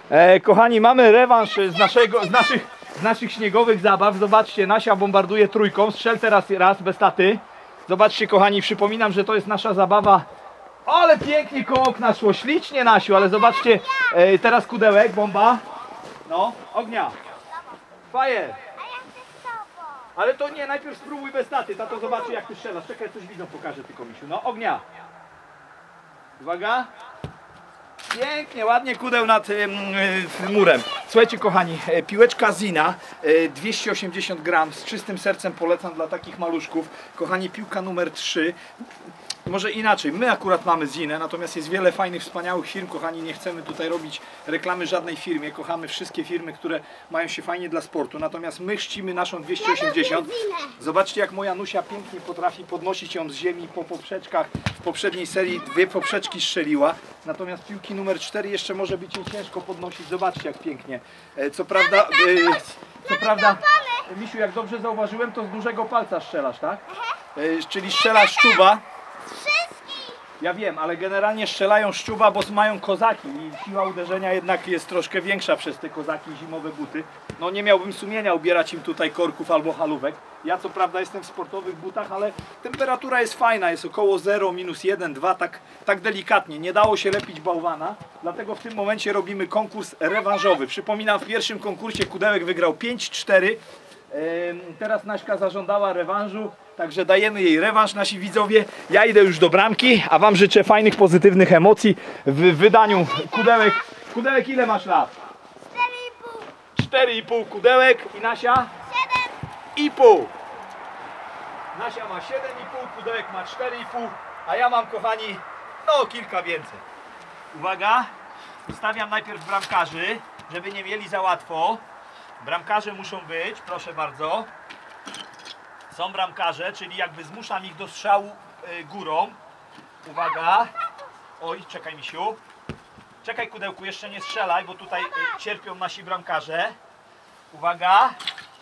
Kochani, mamy rewanż z naszych śniegowych zabaw. Zobaczcie, Nasia bombarduje trójką. Strzel teraz raz bez taty. Zobaczcie, kochani, przypominam, że to jest nasza zabawa. Ale pięknie koło okna szło, ślicznie, Nasiu, ale zobaczcie, teraz kudełek, bomba. No, ognia. Fire. Ale to nie, najpierw spróbuj bez taty, tato zobaczy jak ty strzelasz. Czekaj, coś widzą, pokażę tylko, misiu. No, ognia. Uwaga. Pięknie, ładnie kudeł nad murem. Słuchajcie, kochani, piłeczka Zina, 280 gram, z czystym sercem polecam dla takich maluszków. Kochani, piłka numer 3. Może inaczej, my akurat mamy Zinę, natomiast jest wiele fajnych, wspaniałych firm, kochani, nie chcemy tutaj robić reklamy żadnej firmie, kochamy wszystkie firmy, które mają się fajnie dla sportu, natomiast my chrzcimy naszą 280. Zobaczcie, jak moja Nusia pięknie potrafi podnosić ją z ziemi po poprzeczkach. W poprzedniej serii 2 poprzeczki strzeliła, natomiast piłki numer 4 jeszcze może być jej ciężko podnosić. Zobaczcie, jak pięknie. Co prawda, Misiu, jak dobrze zauważyłem, to z dużego palca strzelasz, tak? Czyli strzelasz czuba. Ja wiem, ale generalnie strzelają szczuba, bo mają kozaki i siła uderzenia jednak jest troszkę większa przez te kozaki, zimowe buty. No nie miałbym sumienia ubierać im tutaj korków albo halówek. Ja co prawda jestem w sportowych butach, ale temperatura jest fajna, jest około 0, minus 1, 2, tak delikatnie. Nie dało się lepić bałwana, dlatego w tym momencie robimy konkurs rewanżowy. Przypominam, w pierwszym konkursie kudełek wygrał 5-4. Teraz Naśka zażądała rewanżu, także dajemy jej rewanż, nasi widzowie. Ja idę już do bramki, a wam życzę fajnych, pozytywnych emocji w wydaniu kudełek. Kudełek, ile masz lat? 4,5. 4,5 kudełek i Nasia? 7,5. Nasia ma 7,5, kudełek ma 4,5, a ja mam, kochani, no kilka więcej. Uwaga, ustawiam najpierw bramkarzy, żeby nie mieli za łatwo. Bramkarze muszą być, proszę bardzo. Są bramkarze, czyli jakby zmuszam ich do strzału górą. Uwaga. Oj, czekaj, misiu. Czekaj, kudełku, jeszcze nie strzelaj, bo tutaj cierpią nasi bramkarze. Uwaga.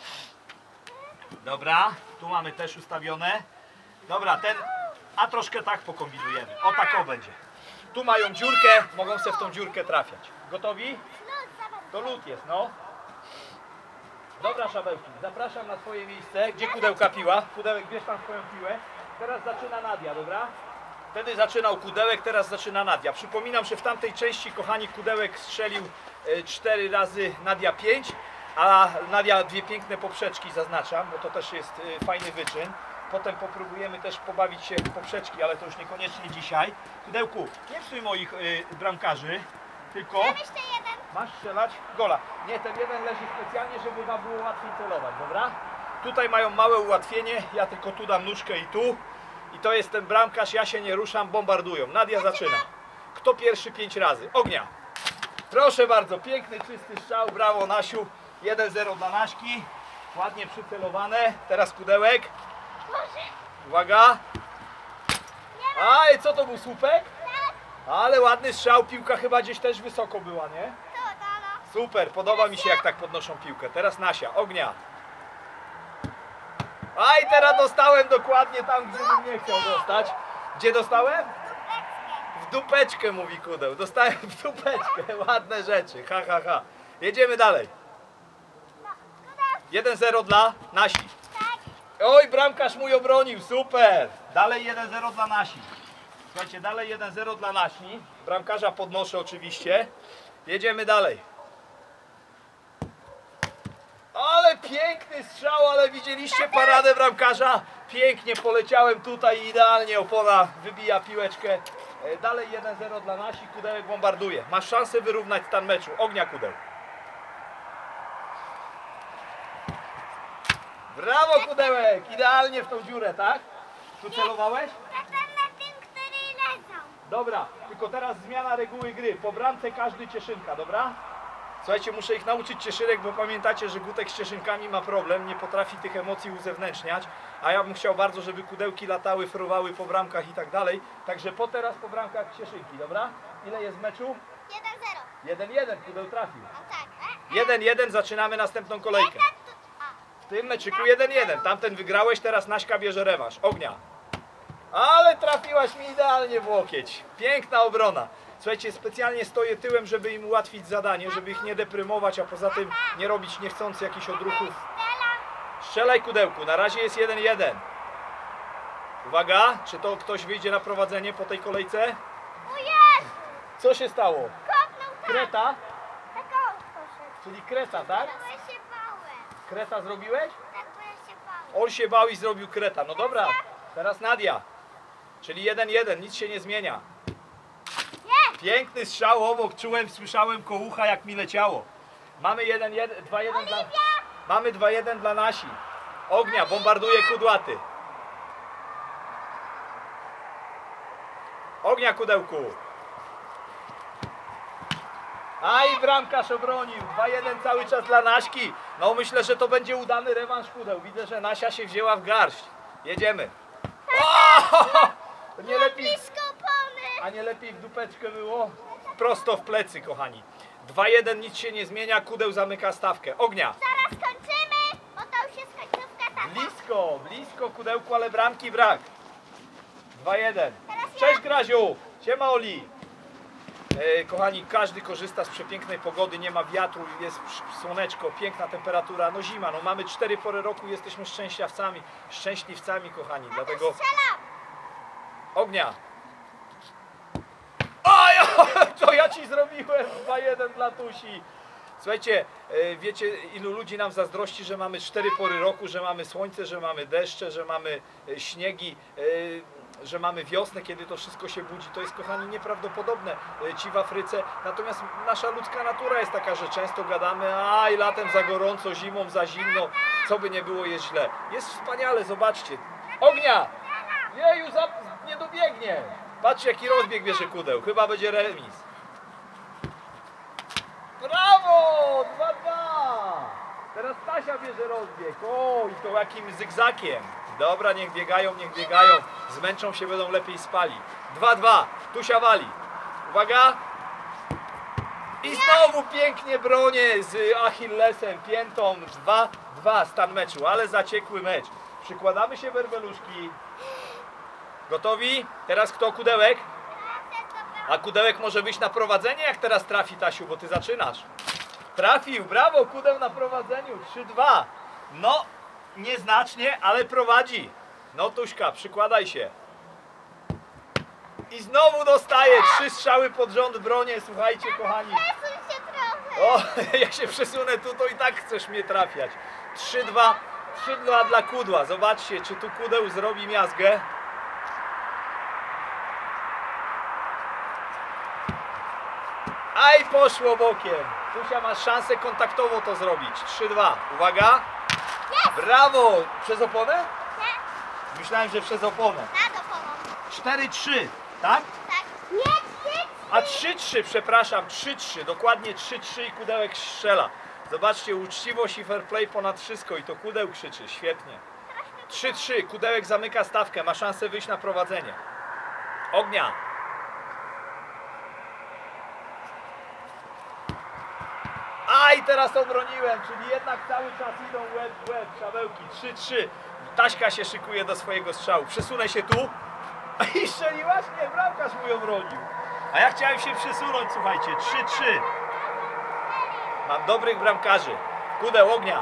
Dobra, tu mamy też ustawione. Dobra, a troszkę tak pokombinujemy. O, tak o będzie. Tu mają dziurkę, mogą sobie w tą dziurkę trafiać. Gotowi? To lód jest, no. Dobra, szabełki, zapraszam na swoje miejsce. Gdzie kudełka piła? Kudełek, bierz tam swoją piłę. Teraz zaczyna Nadia, dobra? Wtedy zaczynał kudełek, teraz zaczyna Nadia. Przypominam, że w tamtej części, kochani, kudełek strzelił 4 razy, Nadia 5, a Nadia 2 piękne poprzeczki, zaznaczam, bo to też jest fajny wyczyn. Potem popróbujemy też pobawić się w poprzeczki, ale to już niekoniecznie dzisiaj. Kudełku, nie psuj moich bramkarzy, tylko masz strzelać gola. Nie, ten jeden leży specjalnie, żeby wam było łatwiej celować, dobra? Tutaj mają małe ułatwienie, ja tylko tu dam nóżkę i tu. I to jest ten bramkarz, ja się nie ruszam, bombardują. Nadia zaczyna. Kto pierwszy 5 razy? Ognia! Proszę bardzo, piękny, czysty strzał, brawo Nasiu. 1-0 dla Naśki. Ładnie przycelowane. Teraz kudełek. Uwaga. Aj, co to był, słupek? Ale ładny strzał, piłka chyba gdzieś też wysoko była, nie? Super, podoba mi się jak tak podnoszą piłkę. Teraz Nasia, ognia. Aj, teraz dostałem dokładnie tam, gdzie bym nie chciał dostać. Gdzie dostałem? W dupeczkę, mówi kudeł. Dostałem w dupeczkę, ładne rzeczy, ha, ha, ha. Jedziemy dalej. 1-0 dla Nasi. Oj, bramkarz mój obronił, super. Dalej 1-0 dla Nasi. Słuchajcie, dalej 1-0 dla Nasi. Bramkarza podnoszę oczywiście. Jedziemy dalej. Ale piękny strzał, ale widzieliście paradę bramkarza? Pięknie poleciałem tutaj, idealnie opona wybija piłeczkę. Dalej 1-0 dla Nasi, kudełek bombarduje. Masz szansę wyrównać stan meczu. Ognia, kudeł. Brawo, kudełek! Idealnie w tą dziurę, tak? Tu celowałeś? Dobra, tylko teraz zmiana reguły gry. Po bramce każdy cieszynka, dobra? Słuchajcie, muszę ich nauczyć cieszynek, bo pamiętacie, że Gutek z cieszynkami ma problem, nie potrafi tych emocji uzewnętrzniać, a ja bym chciał bardzo, żeby kudełki latały, fruwały po bramkach i tak dalej. Także teraz po bramkach cieszynki, dobra? Ile jest w meczu? 1-0. 1-1, kudeł trafił. 1-1, zaczynamy następną kolejkę. W tym meczyku 1-1, tamten wygrałeś, teraz Naśka bierze rewanż. Ognia. Ale trafiłaś mi idealnie w łokieć. Piękna obrona. Słuchajcie, specjalnie stoję tyłem, żeby im ułatwić zadanie, żeby ich nie deprymować, a poza tym nie robić niechcący jakichś odruchów. Strzelaj, Kudełku, na razie jest 1-1. Uwaga, czy to ktoś wyjdzie na prowadzenie po tej kolejce? O Jezu! Co się stało? Kopnął tak! Kreta? Taką poszedł. Czyli kreta, tak? Bo ja się bałem. Kreta zrobiłeś? Tak, bo ja się bałem. On się bał i zrobił kreta. No dobra, teraz Nadia. Czyli 1-1, nic się nie zmienia. Nie! Piękny strzał obok, czułem, słyszałem koło ucha, jak mi leciało. Mamy 2-1 dla... Mamy 2-1 dla nasi. Ognia, bombarduje kudłaty. Ognia, Kudełku. Aj, bramkarz obronił. 2-1 cały czas dla Naśki. No myślę, że to będzie udany rewanż Kudeł. Widzę, że Nasia się wzięła w garść. Jedziemy. O! Nie lepiej, Blisko opony! a nie lepiej w dupeczkę było? Prosto w plecy, kochani. 2-1, nic się nie zmienia. Kudeł zamyka stawkę. Ognia. Zaraz kończymy, bo to już jest końcówka tata. Blisko, blisko Kudełku, ale bramki brak. 2-1. Teraz ja. Cześć, Graziu. Siema, Oli. Kochani, każdy korzysta z przepięknej pogody, nie ma wiatru, jest słoneczko, piękna temperatura, no zima, no mamy 4 pory roku, jesteśmy szczęśliwcami, kochani, dlatego Strzelam! ognia. Oj, co ja ci zrobiłem? 2-1 dla Tusi. Słuchajcie, wiecie, ilu ludzi nam zazdrości, że mamy 4 pory roku, że mamy słońce, że mamy deszcze, że mamy śniegi, że mamy wiosnę, kiedy to wszystko się budzi. To jest, kochani, nieprawdopodobne ci w Afryce. Natomiast nasza ludzka natura jest taka, że często gadamy, aj, latem za gorąco, zimą za zimno, co by nie było, jest źle. Jest wspaniale, zobaczcie. Ognia! Jeju, nie dobiegnie. Patrzcie, jaki rozbieg bierze Kudeł. Chyba będzie remis. Brawo! 2-2! Teraz Stasia bierze rozbieg. O, i to jakim zygzakiem. Dobra, niech biegają, niech biegają. Zmęczą się, będą lepiej spali. 2-2. Tusia wali. Uwaga. I znowu pięknie bronię z Achillesem, piętą. 2-2 stan meczu, ale zaciekły mecz. Przykładamy się, werbeluszki. Gotowi? Teraz kto? Kudełek? A Kudełek może wyjść na prowadzenie, jak teraz trafi, Tasiu, bo ty zaczynasz. Trafił, brawo, Kudeł na prowadzeniu, 3-2. No, nieznacznie, ale prowadzi. No Tuśka, przykładaj się. I znowu dostaje 3 strzały pod rząd, bronię, słuchajcie, kochani. Przesuń się trochę! O, ja się przesunę tu, to i tak chcesz mnie trafiać. 3-2 dla Kudła. Zobaczcie, czy tu Kudeł zrobi miazgę. Aj, poszło bokiem. Tusia, masz szansę kontaktowo to zrobić. 3-2. Uwaga. Brawo. Przez oponę? Nie, Myślałem, że przez oponę. nad oponą. 4-3, tak? Tak. Nie, nie! A 3-3, przepraszam, 3-3. Dokładnie 3-3 i Kudełek strzela. Zobaczcie, uczciwość i fair play ponad wszystko i to Kudeł krzyczy. Świetnie. 3-3. Kudełek zamyka stawkę. Ma szansę wyjść na prowadzenie. Ognia. Aj, teraz obroniłem, czyli jednak cały czas idą łeb w łeb, szabełki. 3-3. Taśka się szykuje do swojego strzału. Przesunę się tu. I strzeliłaś? Nie, bramkarz mój obronił. A ja chciałem się przesunąć, słuchajcie. 3-3. Mam dobrych bramkarzy. Kudeł, ognia.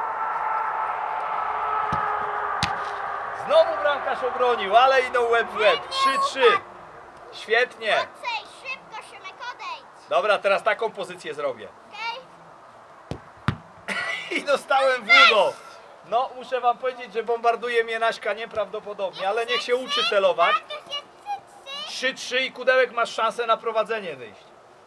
Znowu bramkarz obronił, ale idą łeb w łeb. 3-3. Świetnie. Ocej, szybko, Szymek, odejdź! Dobra, teraz taką pozycję zrobię. Okej? I dostałem w udo. No, muszę wam powiedzieć, że bombarduje mnie Naśka nieprawdopodobnie, ale niech się uczy celować. Tak, to jest 3-3. 3-3 i Kudełek masz szansę na prowadzenie wyjść.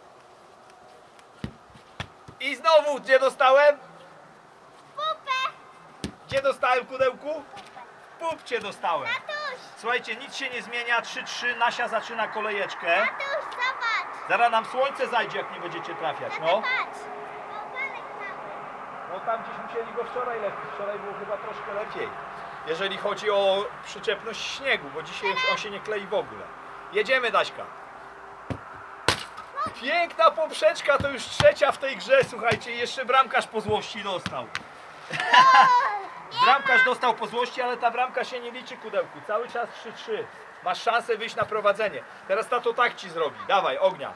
I znowu, gdzie dostałem? Pupę! Gdzie dostałem, Kudełku? W pupcie dostałem. Tatuś! Słuchajcie, nic się nie zmienia. 3-3, Nasia zaczyna kolejeczkę. Tatuś, zobacz! Zaraz nam słońce zajdzie, jak nie będziecie trafiać, Tata, no. patrz! Bałwanek cały. No tam gdzieś musieli go wczoraj lepiej. Wczoraj było chyba troszkę lepiej. Jeżeli chodzi o przyczepność śniegu, bo dzisiaj on się nie klei w ogóle. Jedziemy, Daśka. Piękna poprzeczka, to już trzecia w tej grze, słuchajcie, jeszcze bramkarz po złości dostał. Bramkarz dostał po złości, ale ta bramka się nie liczy, Kudełku. Cały czas 3-3. Masz szansę wyjść na prowadzenie. Teraz tato tak ci zrobi. Dawaj, ognia.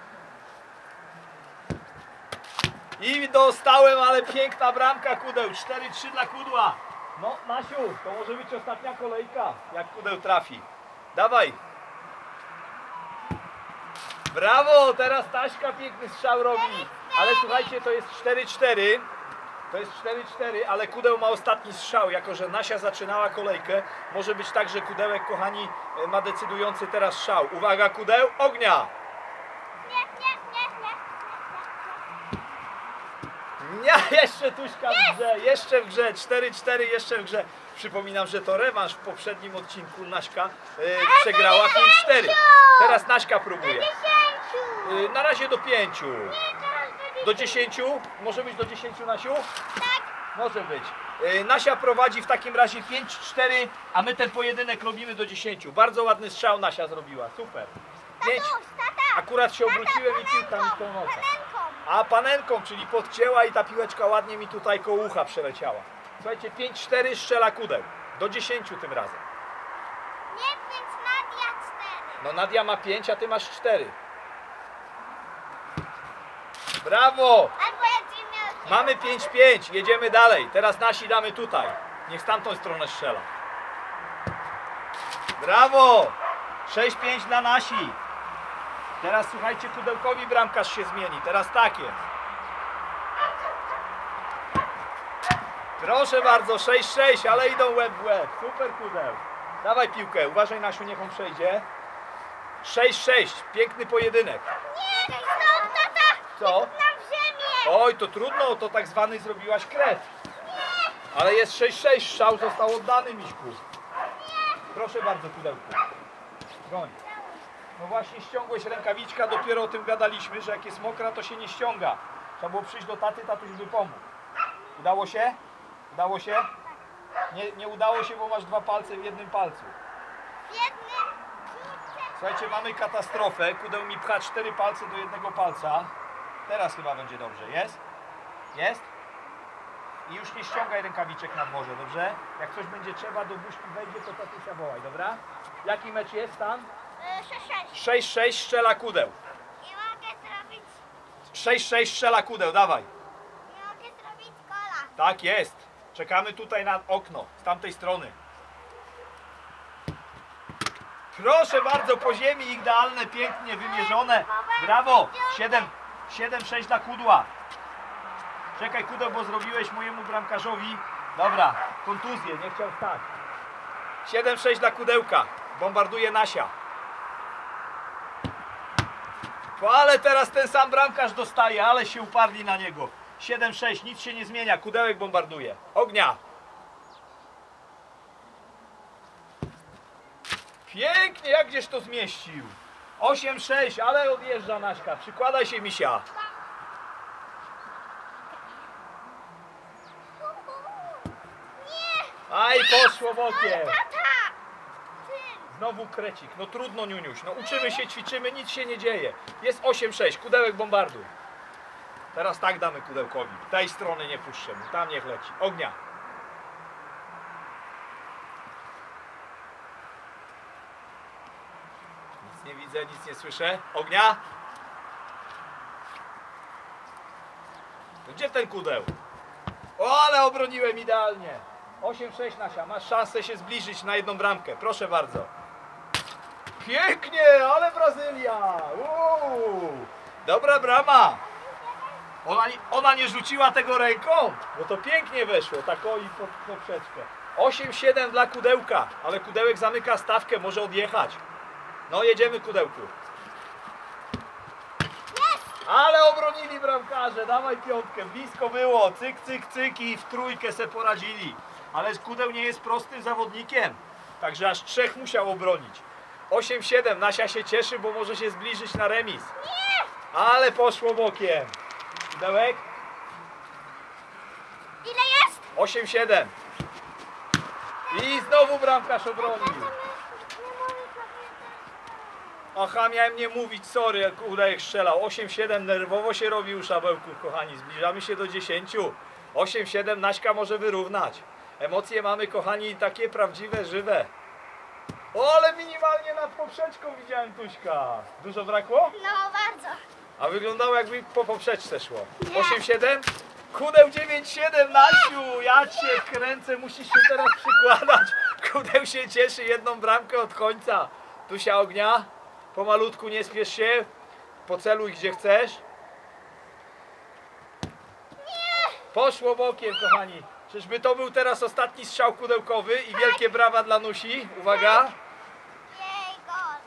I dostałem, ale piękna bramka, Kudeł. 4-3 dla Kudła. No, Nasiu, to może być ostatnia kolejka, jak Kudeł trafi. Dawaj. Brawo, teraz Taśka piękny strzał robi. Ale słuchajcie, to jest 4-4. To jest 4-4, ale Kudeł ma ostatni strzał. Jako że Nasia zaczynała kolejkę, może być tak, że Kudełek, kochani, ma decydujący teraz strzał. Uwaga, Kudeł, ognia! Nie, jeszcze Tuśka w grze, jeszcze w grze, 4-4, jeszcze w grze. Przypominam, że to rewanż w poprzednim odcinku. Naśka przegrała 5-4. Teraz Naśka próbuje. Na razie do 5. Do 10? Może być do 10, Nasiu? Tak. Może być. Nasia prowadzi w takim razie 5-4, a my ten pojedynek robimy do 10. Bardzo ładny strzał Nasia zrobiła, super. 5. Tata. Akurat się obróciłem i piłka mi tą nogę. Panenką. A panenką, czyli podcięła i ta piłeczka ładnie mi tutaj koło ucha przeleciała. Słuchajcie, 5-4 strzela Kudeł. Do 10 tym razem. Nie 5, Nadia 4. No Nadia ma 5, a ty masz 4. Brawo! Albo ja ci miał. Mamy 5-5, jedziemy dalej. Teraz nasi damy tutaj. Niech z tamtą stronę strzela. Brawo! 6-5 dla nasi. Teraz słuchajcie, Kudełkowi bramkarz się zmieni. Teraz tak jest. Proszę bardzo, 6-6, ale idą łeb w łeb. Super, Kudeł. Dawaj piłkę, uważaj, Nasiu, niech on przejdzie. 6-6, piękny pojedynek. Nie, stop, tata. Co? Na ziemię. Oj, to trudno, to tak zwany zrobiłaś kres. Ale jest 6-6, strzał został oddany, Miśku. Proszę bardzo, Kudełku. Goń. No właśnie ściągłeś rękawiczka, dopiero o tym gadaliśmy, że jak jest mokra, to się nie ściąga. Trzeba było przyjść do taty, tatuś by pomógł. Udało się? Udało się? Nie udało się, bo masz 2 palce w jednym palcu. Jednym. Słuchajcie, mamy katastrofę. Kudeł mi pcha 4 palce do jednego palca. Teraz chyba będzie dobrze. Jest? Jest? I już nie ściągaj rękawiczek na dworze, dobrze? Jak coś będzie trzeba, do buźki wejdzie, to tatusia wołaj, dobra? Jaki mecz jest stan? 6. 6-6 strzela Kudeł. I mogę zrobić. 6-6 strzela Kudeł, dawaj. I mogę zrobić gola. Tak jest. Czekamy tutaj na okno, z tamtej strony. Proszę bardzo, po ziemi, idealne, pięknie wymierzone. Brawo. 7-6 dla Kudła. Czekaj, Kudeł, bo zrobiłeś mojemu bramkarzowi. Dobra, kontuzję, nie chciał wstać. 7-6 dla Kudełka. Bombarduje Nasia. Ale teraz ten sam bramkarz dostaje, ale się uparli na niego. 7-6, nic się nie zmienia. Kudełek bombarduje. Ognia. Pięknie, jak gdzieś to zmieścił. 8-6, ale odjeżdża Naśka. Przykładaj się, Misia. Nie. Aj, poszło bokiem. Tata. Znowu krecik. No trudno, Niuniuś. No uczymy się, ćwiczymy, nic się nie dzieje. Jest 8-6, Kudełek bombarduj. Teraz tak damy Kudełkowi. Tej strony nie puszczę mu, tam niech leci. Ognia. Nic nie widzę, nic nie słyszę. Ognia. No gdzie ten Kudeł? O, ale obroniłem idealnie. 8-6 Nasia, masz szansę się zbliżyć na jedną bramkę. Proszę bardzo. Pięknie, ale Brazylia. Dobra brama. Ona nie rzuciła tego ręką, bo to pięknie weszło, tak o i poprzeczkę. 8-7 dla Kudełka, ale Kudełek zamyka stawkę, może odjechać. No jedziemy, Kudełku. Ale obronili bramkarze, dawaj piątkę, blisko było, cyk, cyk, cyk i w trójkę se poradzili. Ale Kudeł nie jest prostym zawodnikiem, także aż 3 musiał obronić. 8-7, Nasia się cieszy, bo może się zbliżyć na remis. Ale poszło bokiem. Kudełek? Ile jest? 8-7. I znowu bramkarz obronił. Aha, miałem nie mówić, sorry, jak Kudełek strzelał. 8-7, nerwowo się robi u szabełków, kochani. Zbliżamy się do 10. 8-7, Naśka może wyrównać. Emocje mamy, kochani, takie prawdziwe, żywe. O, ale minimalnie nad poprzeczką widziałem Tuśka. Dużo brakło? No bardzo. A wyglądało jakby po poprzeczce szło. Nie. 8-7? Kudeł 9-7, Nasiu! Ja cię kręcę, musisz się teraz przykładać. Kudeł się cieszy, jedną bramkę od końca. Tusia ognia, pomalutku, nie spiesz się. Poceluj gdzie chcesz. Poszło bokiem, kochani. Czyżby to był teraz ostatni strzał kudełkowy i wielkie brawa dla Nusi. Uwaga. Jej, gol.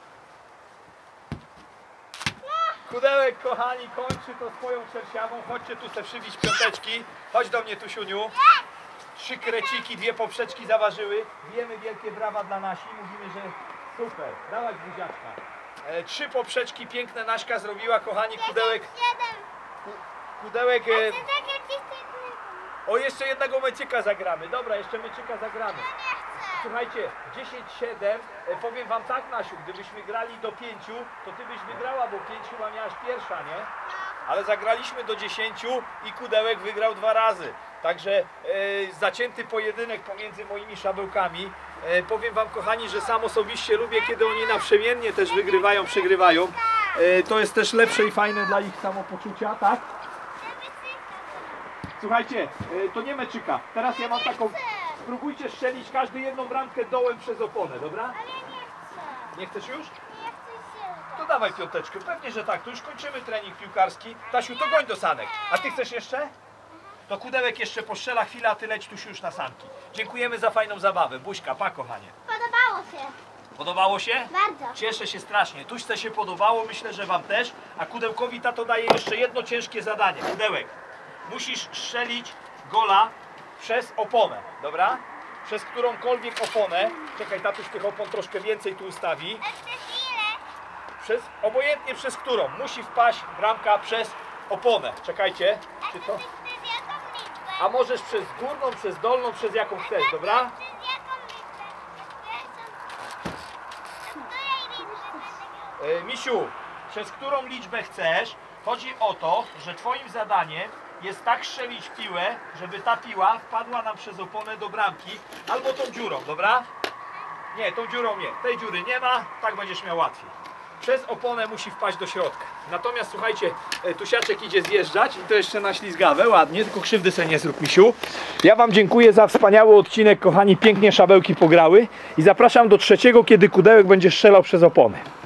Kudełek, kochani, kończy to swoją szersiawą. Chodźcie tu se przybić piąteczki. Chodź do mnie, Tusiuniu. 3 kreciki, 2 poprzeczki zaważyły. Bijemy wielkie brawa dla Nasi. Mówimy, że super. Dawaj buziaczka. 3 poprzeczki, piękne Naśka zrobiła, kochani. Kudełek. 7. Kudełek. Ty tak jak jesteś. O, jeszcze jednego meczyka zagramy. Dobra, jeszcze meczyka zagramy. Nie chcę. Słuchajcie, 10-7, powiem wam tak, Nasiu, gdybyśmy grali do 5, to ty byś wygrała, bo 5 chyba miałaś pierwsza, nie? Ale zagraliśmy do 10 i Kudełek wygrał 2 razy. Także zacięty pojedynek pomiędzy moimi szabełkami. Powiem wam, kochani, że sam osobiście lubię, kiedy oni naprzemiennie też wygrywają, przegrywają. To jest też lepsze i fajne dla ich samopoczucia, tak? Słuchajcie, to nie meczyka. Teraz ja mam taką... Spróbujcie strzelić każdy jedną bramkę dołem przez oponę, dobra? Ale ja nie chcę. Nie chcesz już? Nie chcę się. To dawaj piąteczkę. Pewnie, że tak. To już kończymy trening piłkarski. Tasiu, to goń do sanek. A ty chcesz jeszcze? To Kudełek jeszcze postrzela chwilę, a ty leć Tusiu już na sanki. Dziękujemy za fajną zabawę. Buźka, pa kochanie. Podobało się. Podobało się? Bardzo. Cieszę się strasznie. Tuśce się podobało, myślę, że wam też. A Kudełkowi tato daje jeszcze jedno ciężkie zadanie. Kudełek, musisz strzelić gola przez oponę, dobra? Przez którąkolwiek oponę. Czekaj, tatuś tych opon troszkę więcej tu ustawi. Jeszcze chwilę. Obojętnie przez którą. Musi wpaść bramka przez oponę. Czekajcie. Czy to? Przez jaką liczbę? A możesz przez górną, przez dolną, przez jaką chcesz, dobra? Przez jaką liczbę? Z której liczby będę grał? Misiu, przez którą liczbę chcesz? Chodzi o to, że twoim zadaniem jest tak strzelić w piłę, żeby ta piła wpadła nam przez oponę do bramki albo tą dziurą, dobra? Nie, tą dziurą nie. Tej dziury nie ma, tak będziesz miał łatwiej. Przez oponę musi wpaść do środka. Natomiast słuchajcie, Tusiaczek idzie zjeżdżać i to jeszcze na ślizgawę, ładnie, tylko krzywdy sobie nie zrób, Misiu. Ja wam dziękuję za wspaniały odcinek, kochani, pięknie szabełki pograły i zapraszam do 3, kiedy Kudełek będzie strzelał przez oponę.